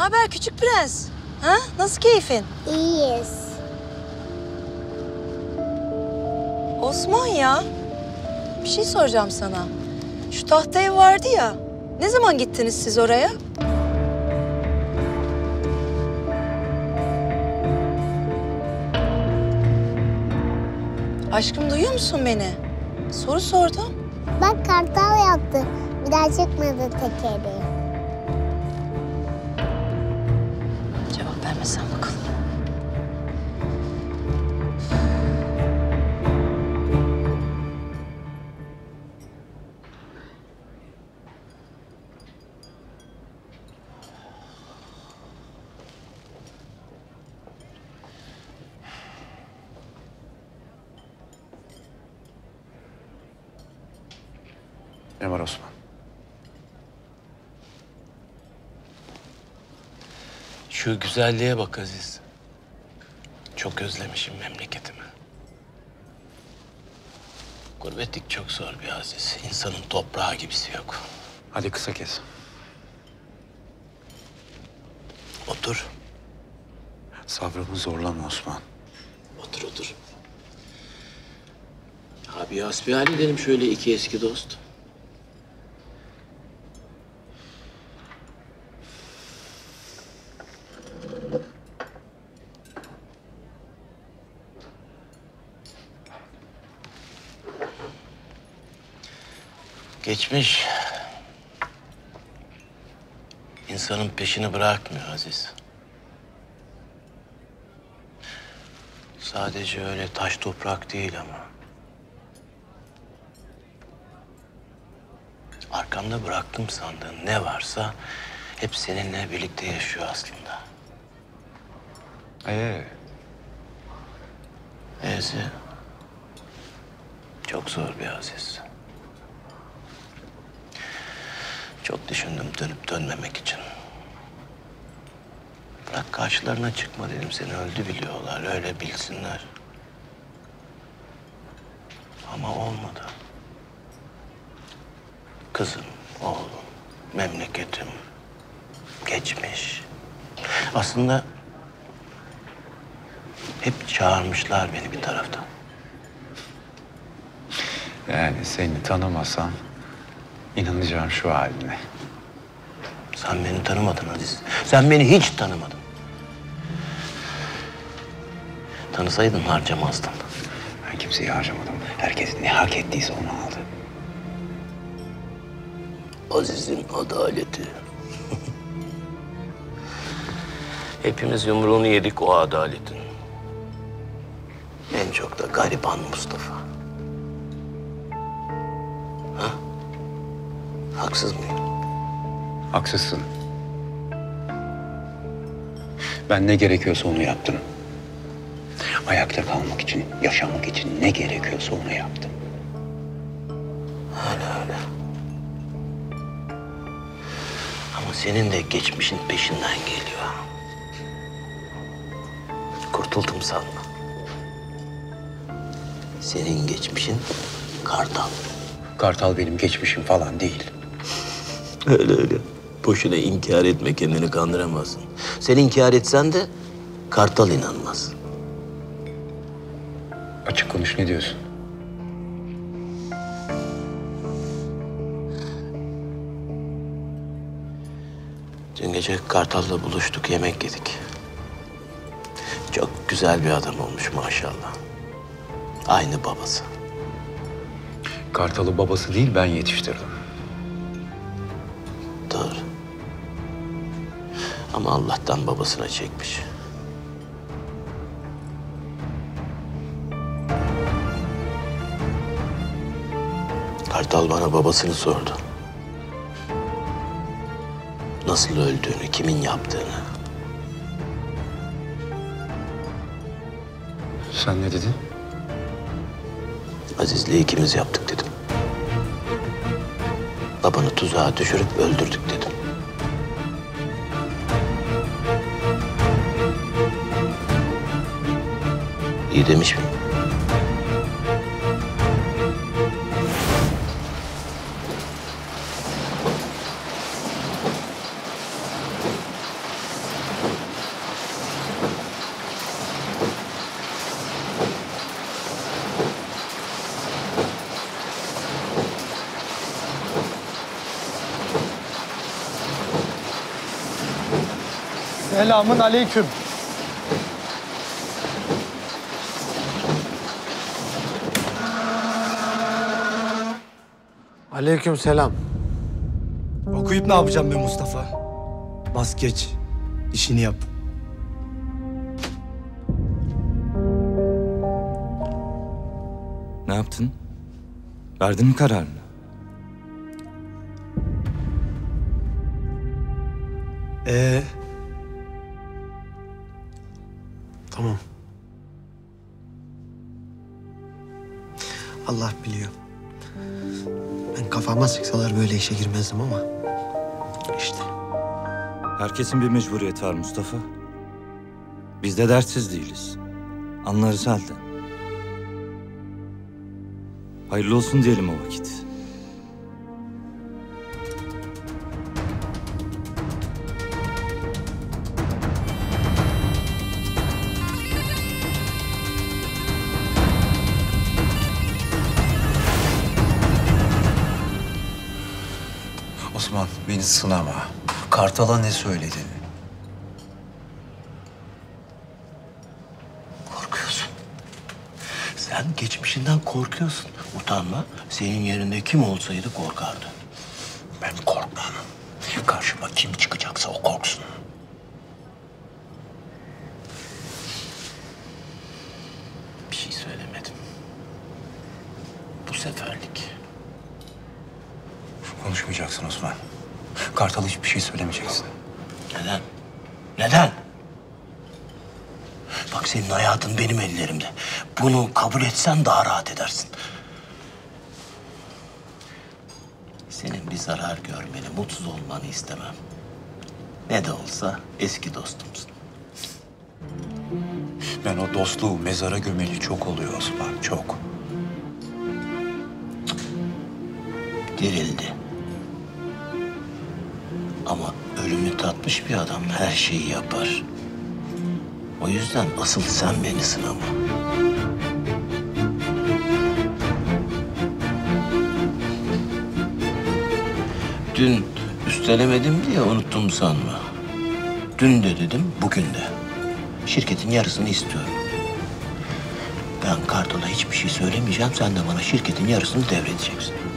haber küçük prens? Ha? Nasıl keyfin? İyiyiz. Osman ya, bir şey soracağım sana. Şu tahta ev vardı ya, ne zaman gittiniz siz oraya? Aşkım duyuyor musun beni? Soru sordum. Bak kartal yaptı. Bir daha çıkmadı tekeri. Cevap vermesen bakalım. Ne var Osman? Şu güzelliğe bak Aziz. Çok özlemişim memleketimi. Gurbetlik çok zor bir Aziz. İnsanın toprağı gibisi yok. Hadi kısa kes. Otur. Sabrımı zorlama Osman. Otur otur. Abi hasbihal edelim şöyle iki eski dost. Geçmiş insanın peşini bırakmıyor Aziz. Sadece öyle taş toprak değil ama. Arkamda bıraktım sandığın ne varsa hep seninle birlikte yaşıyor aslında. Neyse. Çok zor bir Aziz. Çok düşündüm dönüp dönmemek için. Bırak karşılarına çıkma dedim. Seni öldü biliyorlar. Öyle bilsinler. Ama olmadı. Kızım, oğlum, memleketim, geçmiş. Aslında hep çağırmışlar beni bir taraftan. Yani seni tanımasam inanacağım şu haline. Sen beni tanımadın Aziz. Sen beni hiç tanımadın. Tanısaydın harcamazdın. Ben kimseyi harcamadım. Herkes ne hak ettiyse onu aldı. Aziz'in adaleti. Hepimiz yumruğunu yedik o adaletin. En çok da gariban Mustafa. Ha? Haksız mıyım? Haksızsın. Ben ne gerekiyorsa onu yaptım. Ayakta kalmak için, yaşamak için ne gerekiyorsa onu yaptım. Öyle. Ama senin de geçmişin peşinden geliyor. Kurtuldum sanma. Senin geçmişin Kartal. Kartal benim geçmişim falan değil. Öyle. Boşuna inkar etme, kendini kandıramazsın. Sen inkar etsen de Kartal inanmaz. Açık konuş, ne diyorsun? Dün gece Kartal'la buluştuk, yemek yedik. Çok güzel bir adam olmuş maşallah. Aynı babası. Kartal'ı babası değil, ben yetiştirdim. Doğru. Ama Allah'tan babasına çekmiş. Kartal bana babasını sordu. Nasıl öldüğünü, kimin yaptığını. Sen ne dedin? Aziz'le ikimiz yaptık dedim. Babanı tuzağa düşürüp öldürdük dedim. İyi demiş miyim? Selamın aleyküm. Aleyküm selam. Okuyup ne yapacağım be Mustafa? Bas geç. İşini yap. Ne yaptın? Verdin mi kararını? Tamam. Allah biliyor. Ben kafama sıksalar böyle işe girmezdim ama işte. Herkesin bir mecburiyeti var Mustafa. Biz de dertsiz değiliz. Anlarız halden. Hayırlı olsun diyelim o vakit. Osman beni sınama. Kartal'a ne söyledin? Korkuyorsun. Sen geçmişinden korkuyorsun. Utanma. Senin yerinde kim olsaydı korkardı. Ben korkmam. Karşıma kim çıkacaksa o korksun. Bir şey söylemedim. Bu seferlik. Konuşmayacaksın Osman. Kartal'a hiçbir şey söylemeyeceksin. Neden? Neden? Bak senin hayatın benim ellerimde. Bunu kabul etsen daha rahat edersin. Senin bir zarar görmeni, mutsuz olmanı istemem. Ne de olsa eski dostumsun. Ben o dostluğu mezara gömeli çok oluyor Osman, çok. Dirildi. Ama ölümü tatmış bir adam her şeyi yapar. O yüzden asıl sen beni sınama. Dün üstelemedim diye unuttum sanma. Dün de dedim, bugün de. Şirketin yarısını istiyorum. Ben Kartal'a hiçbir şey söylemeyeceğim. Sen de bana şirketin yarısını devredeceksin.